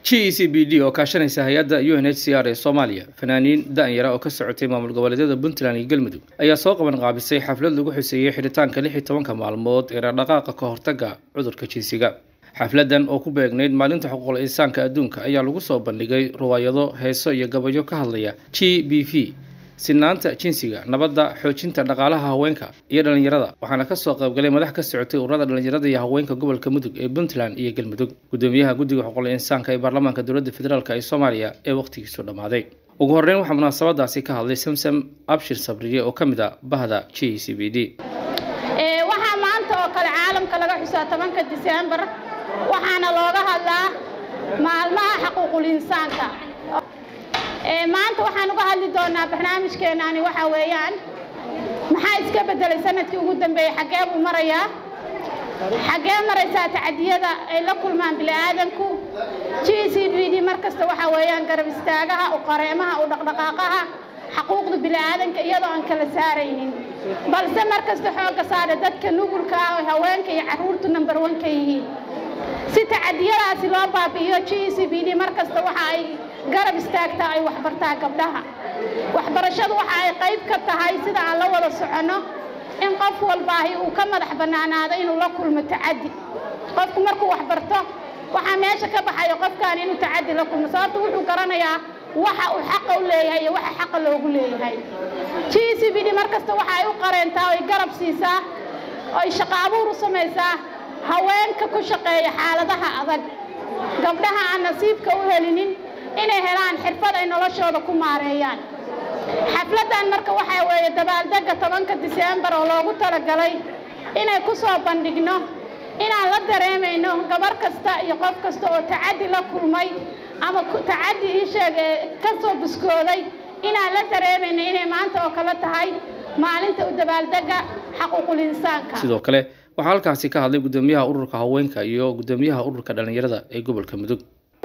GCBD oo kaashanaysa hay'adda UNHCR ee Soomaaliya fanaaniin da'yar oo ka socotay maamul goboleedyada Puntland iyo Galmudug ayaa soo qaban qaabisay xaflad lagu xuseeyay xiritaanka 16 maalmood ee dhaqdhaqaaqa ka hortagga cudurka jinsiga. xafladan oo ku beegnayd maalinta xuquuqul insaanka adduunka ayaa lagu soo bandhigay riwaayado, heeso iyo gabayo ka hadlaya GBV sinaanta jinsiga, nabadda, xoojinta dhaqaalaha haweenka iyo dhalinyarada. waxaana ka soo qayb galay madax ka socotay ururada dhalinyarada iyo haweenka gobolka Mudug ee Puntland iyo Galmudug. gudoomiyaha guddiga xuquuqul insaanka ee baarlamaanka dowladda federaalka ee Soomaaliya ee waqtigiisu dhamaaday. ugu horreyn waxaa munaasabadaasi ka hadlay Samsam Abshir Sabriye oo kamid ah bahda GCBD. waxaa maanta oo kale caalamka laga xusaa 10 Diseembar waxaana looga hadlaa maalmaha xuquuqul insaanka. maanta waxaan uga hadli doonaa barnaamijkeenani waxa weeyaan maxaa iska bedelay sanadkii ugu dambeeyay, xagee buu marayaa, xagee maraysaa tacadiyada ay la kulmaan bini'aadanku. GCBD markasta waxa weeyaan garab istaagaha u qareemaha u dhaqdhaqaaqaha xuquuqda bini'aadanka iyadoo aan kala saaraynin, balse markasta xooga saara dadka nugulka ah, haweenka iyo carruurtu number 1 ka yihiin. si tacadiyadaasi loo baabi'iyo GCBD markasta waxa ay garab istaagtaa ay waxbartaa gabdhaha. waxbarashadu waxa ay qayb ka tahay sida aan la wada socono in qof walba uu ka madax bannaanaado inuu la kulmo tacadi. qofku markuu waxbarto waxa meesha ka baxayo qofkaan inuu tacadi la kulmo, sababtoo wuxuu garanayaa waxa uu xaq u leeyahay iyo waxa xaq loogu leeyahay. GCBD markasta waxa ay u qareentaa oo garab siisaa oo ay shaqo abuur u samaysaa haweenka ku shaqeeya xaaladaha adag, gabdhaha aan nasiibka u helinin inay helaan xirfad ay noloshooda ku maareeyaan. xafladan marka waxa weeye dabaaldega 10 Diseembar oo loogu talagalay inay ku soo bandhigno inaan la dareemayno gabar kasta iyo qof kasta oo tacadi la kulmay ama tacadi sheegay ka soo biskooday inaan la dareemayno inay maanta oo kale tahay maalinta u dabaaldega xuquuqul insaanka. sidoo kale waxaa halkaasi ka hadlay gudoomiyaha ururka haweenka iyo gudoomiyaha ururka dhalinyarada ee gobolka Mudug.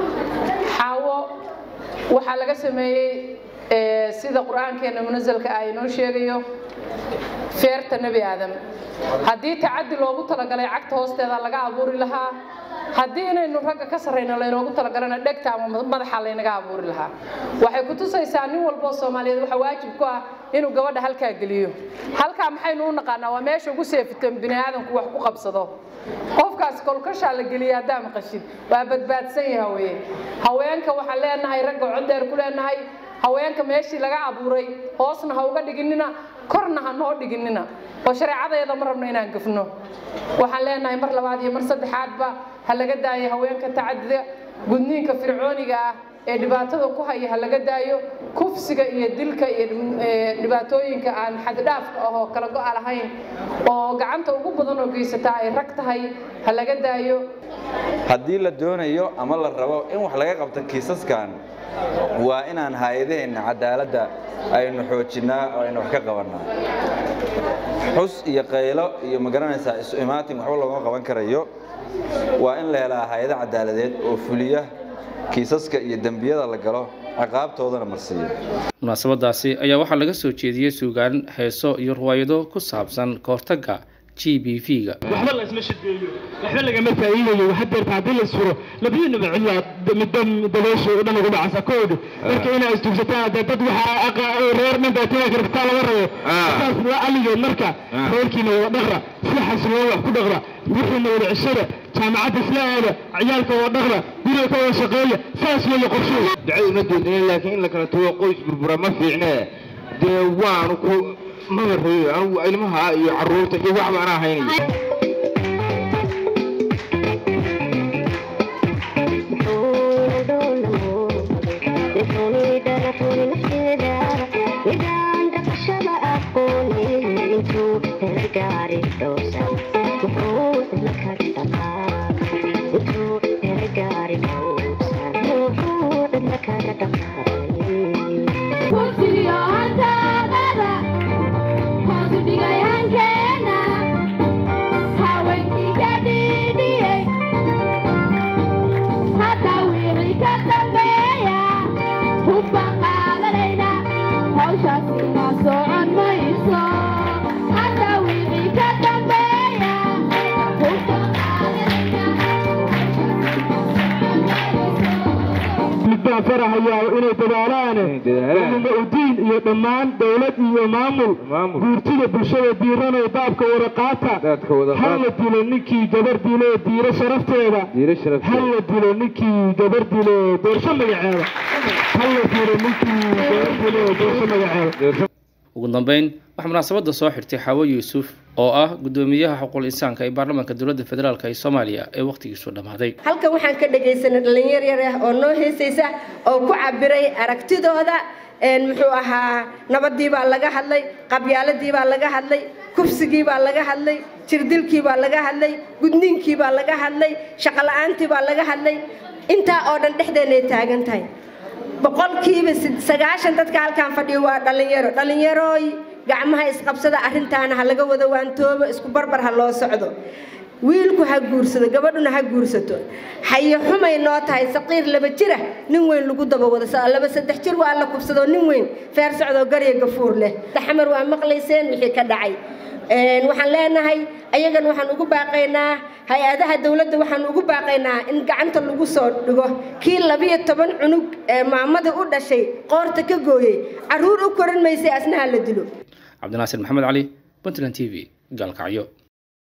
waxaa laga sameeyay sida quraankeena munazalka ay noo sheegayo feerta nabi aadam. haddii tacadi loogu talagalay cagta hoosteeda laga abuuri lahaa, haddii inaynu ragga ka sarreyno laynoogu talagalana dhegta ama madaxa laynaga abuuri lahaa. waxay ku tusaysaa nin walba oo Soomaaliyeed waxa waajib ku ah inuu gabadha halkaa geliyo. halkaa maxaynu u naqaanaa waa meesha ugu seefitan bini'aadanku wax ku qabsado. qofkaas kolkasha la geliya daam qashid waa badbaadsan yahay. haweenka waxa leenahay ragga codeer ku leenahay haweenka meeshii laga abuuray hoosna ha uga dhiginina korna ha noo dhiginina oo shareecadeeda ma rabno inaan gafno. waxaan leenahay mar labaad iyo mar saddexaadba ha laga daayo haweenka tacadida gudniinka fircooniga ah ee dhibaatada ku haya, ha laga daayo kufsiga iyo dilka iyo dhibaatooyinka aan xad dhaafka ah oo kala go'al ahayn oo gacanta ugu badan oo geysata ay rag tahay, ha laga daayo. haddii la doonayo ama la rabo in wax laga qabto kiisaskan waa inaan hay'adaheena cadaaladda aynu xoojinaa oo aynu wax ka qabanaa. xus iyo qaylo iyo magaranaysaa isu imaatin waxba looga qaban karayo. waa in la helaa hay'ado cadaaladeed oo fuliya kiisaska iyo dambiyada la galo ciqaabtoodana marsiiyo. munaasabadaasi ayaa waxaa laga soo jeediyay suugaan, heeso iyo riwaayado ku saabsan ka hortagga GBV-ga. waxba la isla shadeeyo, waxba laga ma faa'iidayo, waxa deerta hadii la suro labiyana bacilla midam dabeesho u dhan ugu dhacsa koodu marka inay istugsataa dad waxa reer man baataa karta laga rabo taas waa aliyo marka reerkiina waa dhaqra si xasiloo wax ku dhaqra wixii wada cishada jaamacadda islaamada ciyaalka waa dhaqra guriga waa shaqeeya saas weeye qorsho dacayna doonayeen laakiin la kala tago qoys burbura ma fiicnaa deewaan ku ma reeyo anigu ilmaha iyo carruurta iyo wax baan ahaynay. waxaan farahayaa inay dadaalaan diin iyo dhammaan dawlad iyo maamul guurtida bulshada diiran ee daabka waraqaata hal la dilo ninkii gabar dilo diiro sharafteeda hal la dilo ninkii gabar dilo doorso magaceeda hal la dilo ninkii gabar dilo doorso magaceeda ugu dambeyn waxaa munaasabada soo xirtay Xawo Yuusuf oo ah gudoomiyaha xuquuqul insaanka ee baarlamaanka dawladda federaalka ee Soomaaliya ee waqtigiisu dhamaaday. halka waxaan ka dhageysanay dhalinyaro yar ah oo noo heesaysa oo ku cabiray aragtidooda muxuu ahaa nabadii baa laga hadlay qabyaaladii baa laga hadlay kufsigii baa laga hadlay jirdilkii baa laga hadlay gudniinkii baa laga hadlay shaqo la'aantii baa laga hadlay inta oo dhan dhexdeena ay taagan tahay boqolkiiba 90 dadka halkaan fadhiyo waa dhalinyarooy gacmaha isqabsada arintaana ha laga wada waantoobo isku barbar ha loo socdo wiilku ha guursado gabadhuna ha guursato haye xumay noo tahay saqiir laba jira nin weyn lagu daba wada laba saddex jir waa la kubsado nin weyn feer socdo gariga gafuur leh xamar waa maqlayseen wixii ka dhacay waxaan leenahay ayagan waxaan ugu baaqaynaa hay'adaha dawladda waxaan ugu baaqaynaa in gacanta lagu soo dhigo kii 12 cunug maamada u dhashay qoorta ka gooyay caruur u koran maysay asnaha la dilo Cabdinaasir Maxamed Ali Puntland TV galkacyo